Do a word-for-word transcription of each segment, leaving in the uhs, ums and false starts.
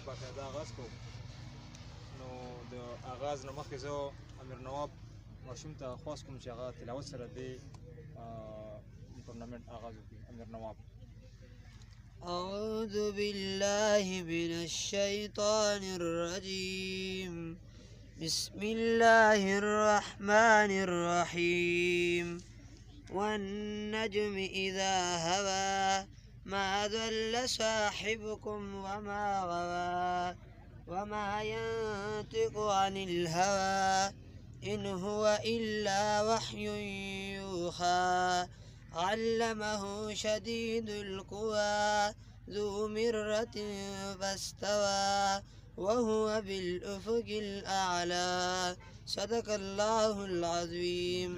باقاعده آغاز کوو. نو د آغاز نه مخکې زه امیر نواب ماشوم ته خواست کوم چې هغه تلاوت سره دې ټورنمنټ آغاز وکړي. امیر نواب. أعوذ بالله من الشيطان الرجيم. بسم الله الرحمن الرحيم. والنجم إذا هوى ما ضل صاحبكم وما غوى وما ينطق عن الهوى إن هو إلا وحي يوحى علمه شديد القوى ذو مرة فاستوى وهو بالأفق الأعلى. صدق الله العظيم.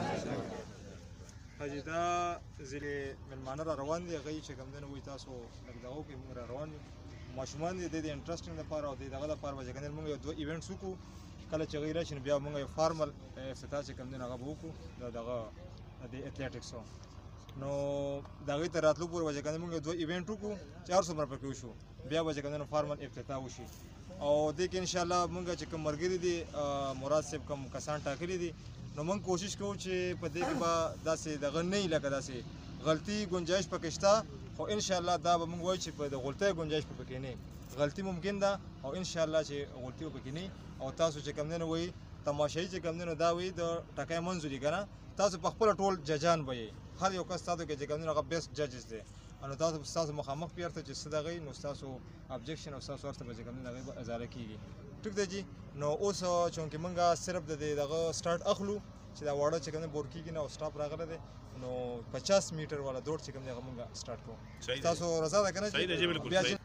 حاجی دا ځینې مېلمانه را روان دي، هغوی چې کوم دی نو وایي تاسو لږ دغه وکړئ، موږ را روان یو. ماشومان دي د دې انټرسټینګ لپاره او د دغه لپاره به چې کوم دی موږ یو دوه ایونټس وکړو. کله چې هغوی راشي نو بیا موږ یو فارمل افتتاح چې کوم دی نو هغه به وکړو د دغه د اتلیټکسو. نو د هغوی تر راتلو پورې به چې کوم دی موږ یو دوه ایونټ وکړو چې هر څومره پکې وشو، بیا به چې کوم دی نو فارمل افتتاح وشي. او دې کې انشاءالله موږ چې کوم ملګري دي مراد صاحب کوم کسان ټاکلي دي، نو موږ کوشش کوو چې په دې کې به داسې دغه نه وي لکه داسې غلطي ګنجایش پکې شته، خو انشاءالله دا به موږ وایو چې په د غلطۍ ګنجایش په پکې نه وي. غلطي ممکن ده او انشاءالله چې غلطي به پکې نه وي. او تاسو چې کوم دی نو وایي تماشایي چې کوم دی نو دا وایي د ټکی منځ دي که نه، تاسو په خپله ټول ججان به یې، هر یو کس تاسو کې چې کوم دی نو هغه بیسټ ججز دی. نو تاسو ستاسو مخامخ پیرته چې څه دغه نو ستاسو ابجیکشن او ستاسو ورته به چې کوم دی هغې به ازاله کېږي. ټیک دی جي. نو اوس چونکې موږ صرف د دې دغه سټارټ اخلو چې دا واړه چې کوم دی بور کېږي نه او سټاپ راغلی دی، نو پچاس میټر والا دوړ چې کوم دی هغه موږ سټارټ کوو. تاسو رضا ده که نه؟ صحیح ده جی، بالکل صحیح.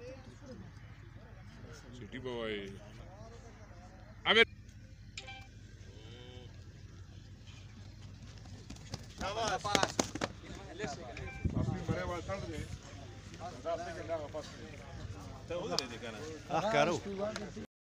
سیټي به وایي امیر شاباش اصلي مړی وال څنډ دی دا څنګه دا واپس ته ودرېدې که نه؟ ښکارو